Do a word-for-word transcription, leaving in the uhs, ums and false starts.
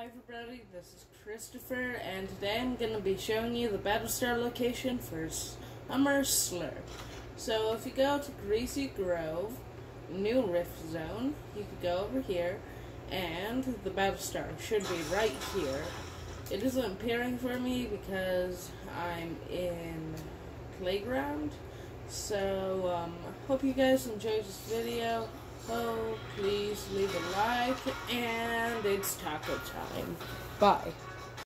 Hi everybody, this is Christopher, and today I'm going to be showing you the Battlestar location for Summer Slurp. So if you go to Greasy Grove, New Rift Zone, you can go over here, and the Battlestar should be right here. It isn't appearing for me because I'm in Playground, so um, hope you guys enjoyed this video. Oh, please leave a like, and it's taco time. Bye.